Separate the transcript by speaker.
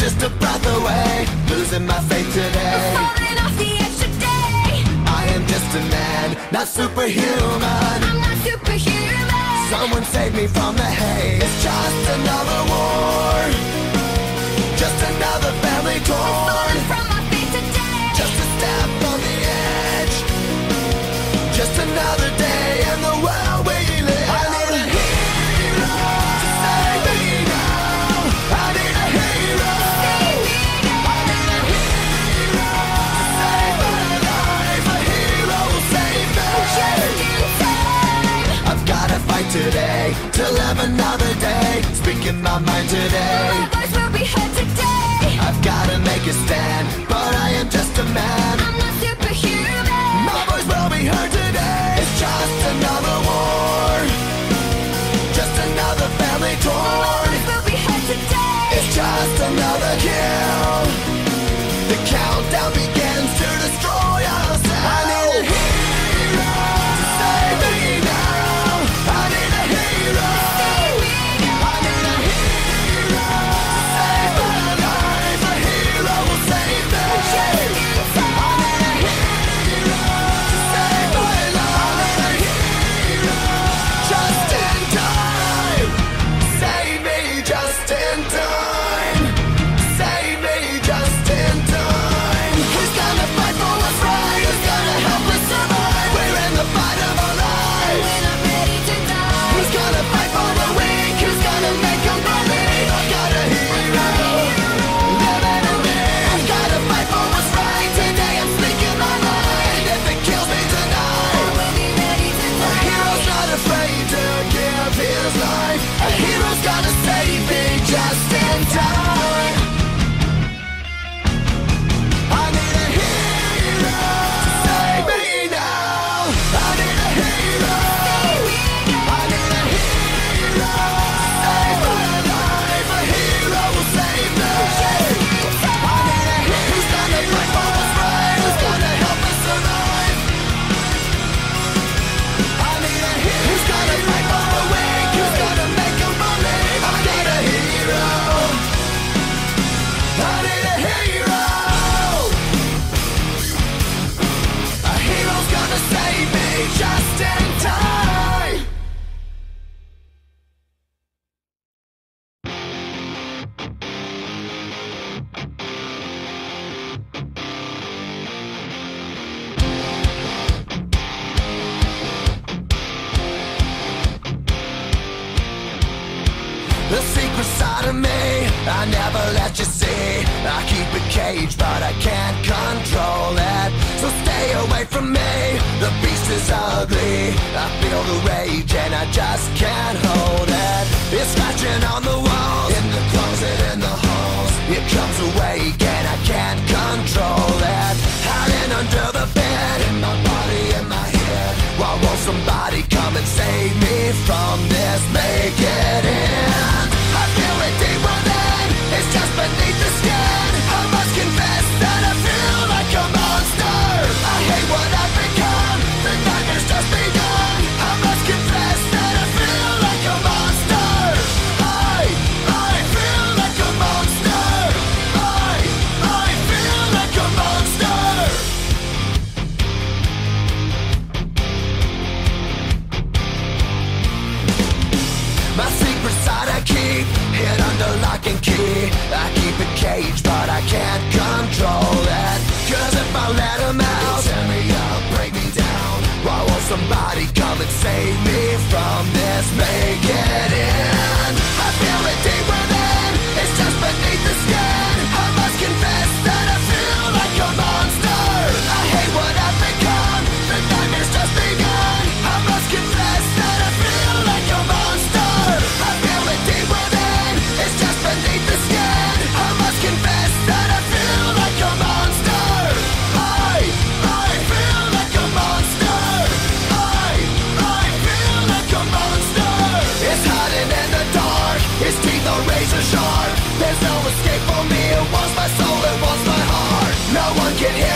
Speaker 1: just a breath away, losing my faith today.
Speaker 2: I'm falling off the edge today.
Speaker 1: I am just a man, not superhuman.
Speaker 2: I'm not superhuman.
Speaker 1: Someone save me from the hate. It's just another war, just another family torn.
Speaker 2: Falling from my feet today.
Speaker 1: Just a step on the edge, just another day in the world we live. I need a hero to save me now. I need a hero.
Speaker 2: Save me now.
Speaker 1: I need a hero to save my life. A hero will save me.
Speaker 2: Just in time.
Speaker 1: I've gotta fight today to live another day, speaking my mind today.
Speaker 2: My voice will be heard today.
Speaker 1: I've gotta make a stand, but I am just a man.
Speaker 2: I'm not superhuman.
Speaker 1: My voice will be heard today. It's just another war, just another family
Speaker 2: My
Speaker 1: torn.
Speaker 2: voice will be heard today.
Speaker 1: It's just another kill. The countdown begins to destroy us. I need a hero to save me now. I need a hero.
Speaker 2: Save me now.
Speaker 1: I need a hero to save my life. A hero will save me.
Speaker 2: Just in time.
Speaker 1: I need a hero to save my life. I need a hero just in time. Save me just in time. Save me just in time. Who's gonna fight for what's right? Who's gonna help us survive? We're in the fight of our lives.
Speaker 2: When I'm ready to die.
Speaker 1: Who's gonna fight for the weak? Who's gonna make them believe? I've got a hero living in me. I've gotta fight for what's right. Today I'm speaking my mind. If it kills me
Speaker 2: I
Speaker 1: tonight,
Speaker 2: will be ready to
Speaker 1: a
Speaker 2: die.
Speaker 1: hero's not afraid to give his life. A hero's gonna save me just in time. I need a hero to save me now. I need a hero. I need a hero to save my life. A hero will save me. I need a hero who's gonna fight for what's right. Who's gonna help us survive. I need a hero who's gonna fight for the weak. Who's gonna make them believe. I need a hero. I need a hero. A hero's gonna save me just in time. The secret side of me, I never let you see. I keep it caged, but I can't control it. So stay away from me, the beast is ugly. I feel the rage and I just can't hold it. It's scratching on the walls, in the closet, in the halls. It comes awake and I can't control it. Hiding under the bed, in my body, in my head. Why won't somebody come and save me from this? Make it end. I feel it deep within, it's just beneath the skin. I must confess that I feel like a monster. I hate what I've become, the nightmare's just begun. I must confess that I feel like a monster. I feel like a monster. I feel like a monster. My secret side I keep hid under lock and key. I keep it caged, but I can't control it. Cause if I let him out, tear me up, break me down. Why won't somebody come and save me from this? Make it end. I feel it deep within, it's just beneath the skin. I must confess that I feel like a monster. I hate what I've become, the nightmare's just begun. I must confess that I feel like a monster. I feel it deep within, it's just beneath the skin. I must confess that I feel like a monster. I feel like a monster. I feel like a monster. It's hiding in the dark, its teeth are razor sharp. There's no escape for me, it wants my soul, it wants my heart. No one can hear